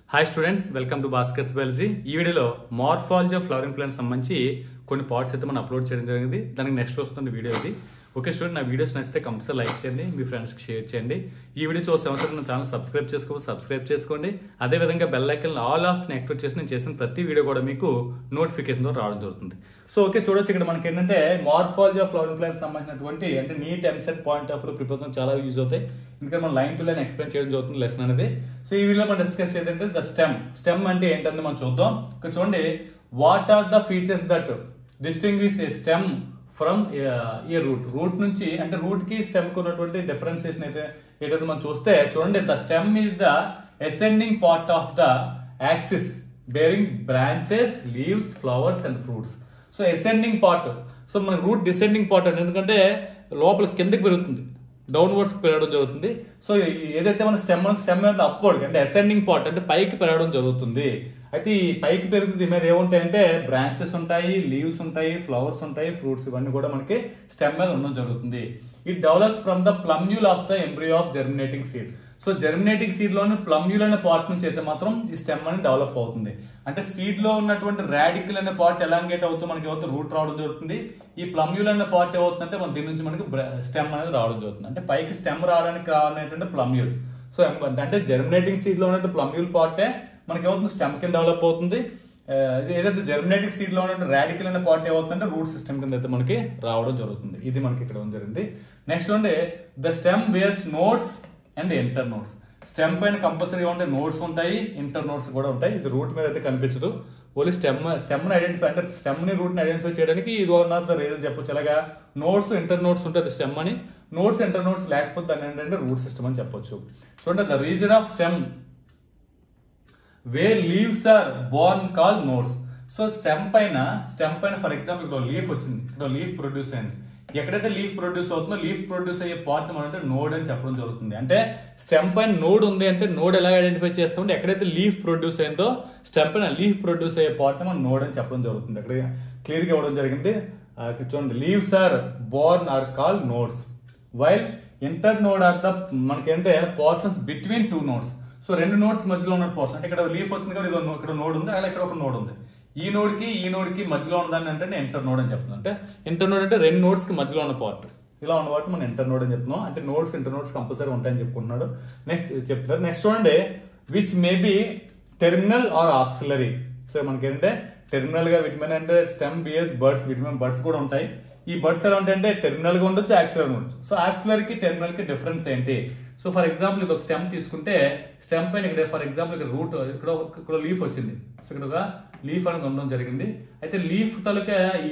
Hi students, welcome to baskets biology. ఈ వీడియోలో morphology of flowering plants సంబంధించి కొన్ని పార్ట్స్ అయితే మనం అప్లోడ్ చేయడం జరిగింది. దానికి నెక్స్ట్ వస్తుంది వీడియో ఇది. ఓకే స్టూడెంట్, నా వీడియోస్ నచ్చితే కంపల్సరీ లైక్ చేయండి, మీ ఫ్రెండ్స్కి షేర్ చేయండి. ఈ వీడియో చూసే నా ఛానల్ సబ్స్క్రైబ్ చేసుకోండి. అదేవిధంగా bell icon all option activate చేసి నేను చేసిన ప్రతి వీడియో కూడా మీకు నోటిఫికేషన్ ద్వారా రావడం జరుగుతుంది. సో ఓకే చూడొచ్చు, ఇక్కడ మనకి ఏంటంటే మార్ఫాలజీ ఆఫ్ ఫ్లవరింగ్ ప్లాంట్స్ సంబంధించినటువంటి అంటే NEET EAMCET point of prepare చాలా యూజ్ అవుతాయి. ఇంకా మనం లైన్ టు లైన్ ఎక్స్ప్లెయిన్ చేయడం జరుగుతుంది లెసన్ అనేది. సో ఈ వీడియోలో మనం డిస్కస్ చేద్దంటే ద స్టెమ్ అంటే ఏంటంటే మనం చూద్దాం. ఇక్కడ చూడండి, what are the features that distinguish a stem from a root నుంచి, అంటే రూట్ కి స్టెమ్ కు ఉన్నటువంటి డిఫరెన్సియేషన్ ఏంటంటే మనం చూస్తే చూడండి, the stem is the ascending part of the axis bearing branches, leaves, flowers and fruits. So ascending part, so మన రూట్ డిసెండింగ్ పార్ట్ అంటే ఎందుకంటే లోపల కిందకి పెరుగుతుంది, డౌన్వర్డ్స్ పెరగడం జరుగుతుంది. సో ఏదైతే మన స్టెమ్ అనేది అప్వర్డ్ అంటే అసెండింగ్ పార్ట్ అంటే పైకి పెరగడం జరుగుతుంది. అయితే ఈ పైకి పెరుగుతుంది మీద ఏముంటాయంటే బ్రాంచెస్ ఉంటాయి, లీవ్స్ ఉంటాయి, ఫ్లవర్స్ ఉంటాయి, ఫ్రూట్స్, ఇవన్నీ కూడా మనకి స్టెమ్ మీద ఉండడం జరుగుతుంది. It develops from the plumule of the embryo of germinating seed. So germinating seed లోని ప్లమ్యూల్ అనే పార్ట్ నుంచి అయితే మాత్రం ఈ స్టెమ్ అనేది డెవలప్ అవుతుంది. అంటే సీడ్ లో ఉన్నటువంటి రాడికల్ అనే పార్ట్ ఎలాంగేట్ అవుతూ మనకి ఏవైతే రూట్ రావడం జరుగుతుంది. ఈ ప్లమ్యూల్ అనే పార్ట్ ఏమవుతుందంటే మన దీని నుంచి మనకి స్టెమ్ అనేది రావడం జరుగుతుంది. అంటే పైకి స్టెమ్ రావడానికి కావాలనేటువంటి ప్లమ్యూల్. సో అంటే జర్మినేటింగ్ సీడ్ లో ఉన్నటువంటి ప్లమ్యూల్ పార్టే మనకి ఏమవుతుంది స్టెమ్ కింద డెవలప్ అవుతుంది. ఏదైతే జర్మినేటింగ్ సీడ్ లో ఉన్న రాడికల్ అనే పార్ట్ ఏమవుతుందంటే రూట్ సిస్టమ్ కింద అయితే మనకి రావడం జరుగుతుంది. ఇది మనకి ఇక్కడ జరిగింది. నెక్స్ట్ అంటే the stem wears nodes and internodes. Stem పైన కంపల్సరీగా ఉంటే నోడ్స్ ఉంటాయి, ఇంటర్ నోడ్స్ కూడా ఉంటాయి. ఇది రూట్ మీద అయితే కనిపించదు. ఓన్లీ స్టెమ్ ఐడెంటిఫై అంటే స్టెమ్ ని రూట్ ని ఐడెంటిఫై చేయడానికి ఇది వన్ ఆఫ్ ద రీజన్ చెప్పొచ్చు. అలాగా నోడ్స్ ఇంటర్ నోడ్స్ ఉంటుంది స్టెమ్ అని, నోడ్స్ ఇంటర్ నోడ్స్ లేకపోతే దాన్ని ఏంటంటే రూట్ సిస్టమ్ అని చెప్పొచ్చు. చూడండి, the reason of stem where leaves are born call nodes. So stem పైన ఫర్ ఎగ్జాంపుల్ ఇక్కడ లీఫ్ వచ్చింది, ఇక్కడ లీఫ్ ప్రొడ్యూస్ అయింది. ఎక్కడైతే లీఫ్ ప్రొడ్యూస్ అవుతుందో లీఫ్ ప్రొడ్యూస్ అయ్యే పార్ట్ మనం నోడ్ అని చెప్పడం జరుగుతుంది. అంటే స్టెమ్ పైన నోడ్ ఉంది అంటే నోడ్ ఎలా ఐడెంటిఫై చేస్తామంటే ఎక్కడైతే లీఫ్ ప్రొడ్యూస్ అయిందో స్టెమ్ పైన లీఫ్ ప్రొడ్యూస్ అయ్యే పార్ట్ మనం నోడ్ అని చెప్పడం జరుగుతుంది. అక్కడ క్లియర్ గా ఇవ్వడం జరిగింది. చూడండి, leaves are born are call nodes while internode నోడ్ ఆర్ ద మనకేంటే portions between two nodes. So రెండు నోడ్స్ మధ్యలో ఉన్న పోర్షన్, అంటే ఇక్కడ లీఫ్ వచ్చింది కాబట్టి ఇక్కడ నోడ్ ఉంది, అలా ఇక్కడ ఒక నోడ్ ఉంది. ఈ నోడ్ కి మధ్యలో ఉన్నదాన్ని అంటే ఇంటర్ నోడ్ అని చెప్తున్నాం. అంటే ఇంటర్ నోడ్ అంటే రెండు నోడ్స్ కి మధ్యలో ఉన్న పార్ట్, ఇలా ఉన్న పార్ట్ మనం ఇంటర్ నోడ్ అని చెప్తున్నాం. అంటే నోడ్స్ ఇంటర్ నోడ్స్ కంపల్సరీ ఉంటాయని చెప్పుకుంటున్నాడు. నెక్స్ట్ చెప్తారు. నెక్స్ట్ చూడండి, which may be terminal or axillary. So మనకి ఏంటంటే టెర్మినల్ గా వీటి మీద అంటే స్టెమ్ బియర్స్ బర్డ్స్, వీటి మీద బర్డ్స్ కూడా ఉంటాయి. ఈ బర్డ్స్ ఎలా ఉంటాయంటే టెర్మినల్ గా ఉండొచ్చు, యాక్సిలర్ ఉండొచ్చు. సో యాక్సిలర్ కి టెర్మినల్ కి డిఫరెన్స్ ఏంటి? సో ఫర్ ఎగ్జాంపుల్ ఇది ఒక స్టెమ్ తీసుకుంటే స్టెమ్ పైన ఇక్కడ ఫర్ ఎగ్జాంపుల్ ఇక్కడ రూట్ ఇక్కడ లీఫ్ వచ్చింది. సో ఇక్కడ ఒక లీఫ్ అనేది ఉండడం జరిగింది. అయితే లీఫ్ తాలూకా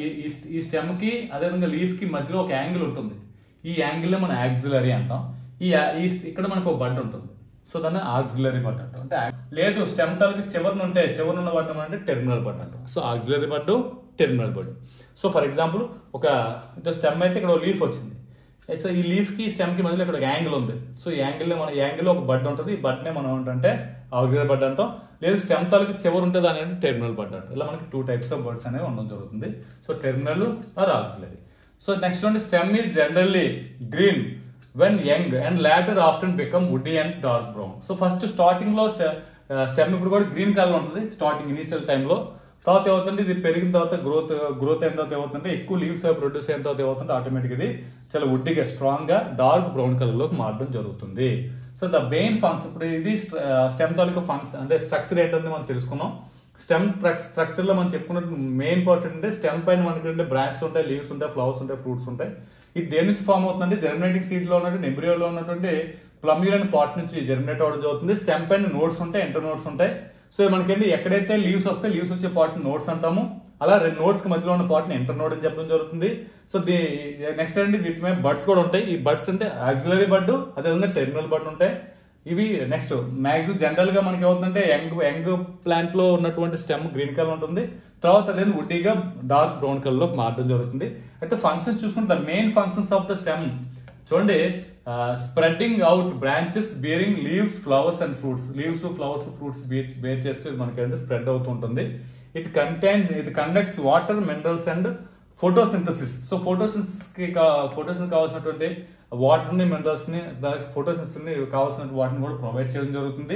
ఈ స్టెమ్ కి అదేవిధంగా లీఫ్ కి మధ్యలో ఒక యాంగిల్ ఉంటుంది. ఈ యాంగిల్ మనం యాక్సిలరీ అంటాం. ఇక్కడ మనకు ఒక బడ్ ఉంటుంది. సో దాన్ని ఆక్సిలరీ బడ్ అంటాం. అంటే లేదు స్టెమ్ తాలూకా చివరినున్న బడ్ అంటే టెర్మినల్ బడ్ అంటాం. So axillary bud, terminal bud. So for example ఒక స్టెమ్ అయితే ఇక్కడ లీఫ్ వచ్చింది. సో ఈ లీఫ్ కి స్టెమ్ కి మధ్యలో ఇక్కడ ఒక యాంగిల్ ఉంది. సో ఈ యాంగిల్ ఒక బడ్ ఉంటుంది. ఈ బడ్ నే మనం ఏంటంటే ఆక్సిలరీ బడ్ అంటాం. లేదు స్టెమ్ తాలూకు చివరి ఉంటుంది అనేది టెర్మినల్ బడ్ అంటాం. ఇలా మనకి టూ టైప్స్ ఆఫ్ బర్డ్స్ అనేవి ఉండడం జరుగుతుంది. So terminal or axillary. So next చూడండి, stem is generally green when young and later often become woody and dark brown. So first starting లో స్టెమ్ ఇప్పుడు కూడా గ్రీన్ కలర్ ఉంటుంది స్టార్టింగ్ ఇనీషియల్ టైంలో. తర్వాత ఏమవుతుంది, ఇది పెరిగిన తర్వాత గ్రోత్ అయిన తర్వాత ఏమవుతుంటే ఎక్కువ లీవ్స్ ప్రొడ్యూస్ అయిన తర్వాత ఏమవుతుంటే ఆటోమేటిక్ ఇది చాలా వుడ్డిగా స్ట్రాంగ్ గా డార్క్ బ్రౌన్ కలర్ లోకి మారడం జరుగుతుంది. సో ద మెయిన్ ఫంక్షన్ ఇప్పుడు ఇది స్టెమ్ తాలూకా ఫంక్షన్ అంటే స్ట్రక్చర్ ఏంటంటే మనం తెలుసుకున్నాం. స్టెమ్ స్ట్రక్చర్ లో మనం చెప్పుకున్న మెయిన్ పర్సెంట్ అంటే స్టెమ్ పైన మనకి బ్రాంచెస్ ఉంటాయి, లీవ్స్ ఉంటాయి, ఫ్లవర్స్ ఉంటాయి, ఫ్రూట్స్ ఉంటాయి. ఇది దేని నుంచి ఫామ్ అవుతుందంటే జర్మినేటింగ్ సీడ్ లో ఉన్నటువంటి ఎంబ్రియోలో ఉన్నటువంటి ప్లమ్యూల్ అనే పార్ట్ నుంచి జర్మినేట్ అవడం జరుగుతుంది. స్టెమ్ పైన నోడ్స్ ఉంటాయి, ఇంటర్ నోడ్స్ ఉంటాయి. సో మనకేంటి ఎక్కడైతే లీవ్స్ వస్తే లీవ్స్ వచ్చే పార్ట్ నోడ్స్ అంటాము. అలా రెండు నోడ్స్ కి మధ్యలో ఉన్న పార్ట్ ని ఇంటర్ నోడ్ అని చెప్పడం జరుగుతుంది. సో నెక్స్ట్ అండి వీటి మీద బర్డ్స్ కూడా ఉంటాయి. ఈ బర్డ్స్ అంటే ఆక్సిలరీ బర్డ్, అదేవిధంగా టెర్మినల్ బర్డ్ ఉంటాయి. ఇవి నెక్స్ట్ మ్యాక్సిమం జనరల్ గా మనకి ఏమవుతుందంటే యంగ్ ప్లాంట్ లో ఉన్నటువంటి స్టెమ్ గ్రీన్ కలర్ ఉంటుంది. తర్వాత అదే వుడ్డీగా డార్క్ బ్రౌన్ కలర్ లో మారడం జరుగుతుంది. అయితే ఫంక్షన్స్ చూసుకుంటే the main functions of the stem చూడండి, spreading out branches bearing leaves, flowers and fruits. Leaves, flowers, fruits bear చేస్తూ మనకి స్ప్రెడ్ అవుతూ ఉంటుంది. ఇది conducts water, minerals and photosynthesis. So photosynthesis కావాల్సినటువంటి వాటర్ ని, మినరల్స్ ని, దానికి ఫోటోసింథసిస్ ని కావాల్సిన వాటిని కూడా ప్రొవైడ్ చేయడం జరుగుతుంది.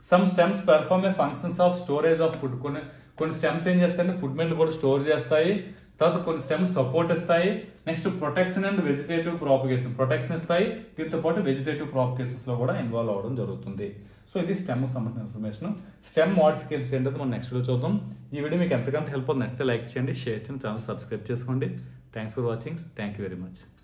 Some stems perform a functions of storage of food. కొన్ని స్టెమ్స్ ఏం చేస్తాయంటే ఫుడ్ మెట్లు కూడా స్టోర్ చేస్తాయి. తర్వాత కొన్ని స్టెమ్స్ సపోర్ట్ ఇస్తాయి. Next protection and vegetative propagation, protection ఇస్తాయి. దీంతో పాటు వెజిటేటివ్ ప్రాపగేషన్స్ లో కూడా ఇన్వాల్వ్ అవ్వడం జరుగుతుంది. సో ఇది స్టెమ్ సంబంధించిన ఇన్ఫర్మేషన్. స్టెమ్ మోడిఫికేషన్స్ ఏంటంటే మనం నెక్స్ట్ వీడియో చూద్దాం. ఈ వీడియో మీకు ఎంతకంత హెల్ప్ అవుతుంది, నచ్చితే లైక్ చేయండి, షేర్ చేయండి, ఛానల్ సబ్స్క్రైబ్ చేసుకోండి. Thanks for watching. Thank you very much.